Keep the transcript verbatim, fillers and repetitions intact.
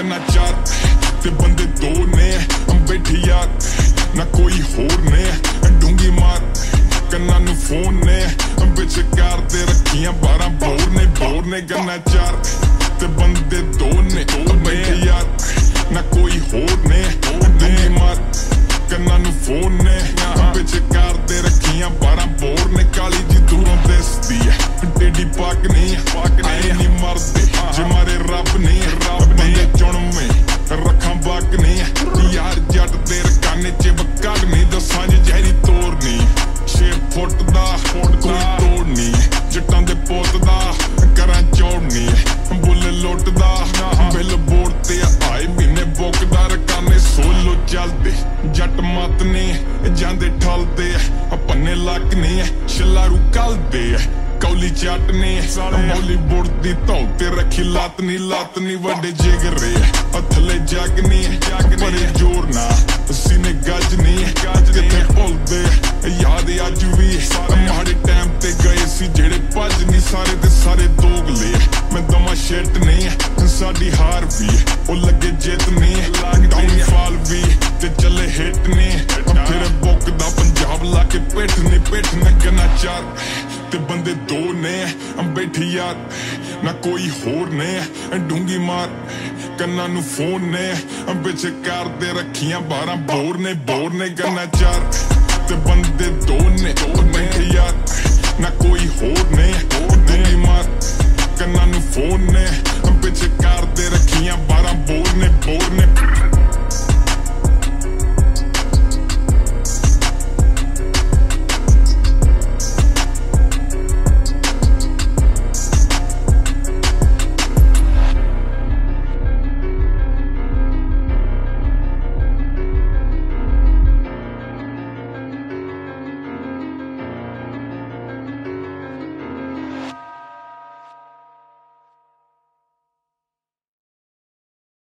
गन्ना चार ते बंदे दो ने बैठी यार ना कोई होर ने डूंगी मार कन्ना नू फोन ने बिच कार दे रखियां बारह बोर ने बोर ने गन्ना चार ते बंदे दो ने बैठी यार ना कोई होर ने डूंगी मार कन्ना नू फोन ने बिच कार दे रखियां बारह बोर ने काली जी दूरों दसदी है टेडी पाक नहीं पाक नहीं मरदे जे मारे रब नहीं रब बंदे चुन में रखा बाक नहीं यार जट दे रकाने च बकाग नहीं दसां जहरी तोड़नी छे फुट दा कोई तोड़नी जट्टां दे पोत दा करां चौड़नी बुल लुटदा बिल बोर्ड ते आए महीने बुकदा रकाने सोलो चलदे जट मत ने जांदे ठलदे पन्ने लक ने छलारू कलदे कौली चटने मौली बुड़दी धौ ते रखी लत नी लत नी वड्डे जिगरे थले जग नी बड़े जोर ना सीने गज नी किथे भुलदे याद अज भी माड़े टाइम ते गए सी जेड़े भज नी सारे ते सारे दोगले मैं दमा शिट नहीं साडी हार भी ओ लगे जित नहीं डाउनफॉल भी ते चले हिट ने फिर बुकदा पंजाब लाके पिठ ने पिठ ने गन्ना चार ते बंदे दो ने बैठी यार ना कोई होर ने डूंगी मार कन्ना नू फोन ने बिच कार दे रखियां बारह बोर ने बोर ने गन्ना चार ते बंदे दो ने बैठी यार ना कोई होर ने डूंगी मार कन्ना नू फोन ने बिच कार दे रखियां बारह बोर ने बोर ने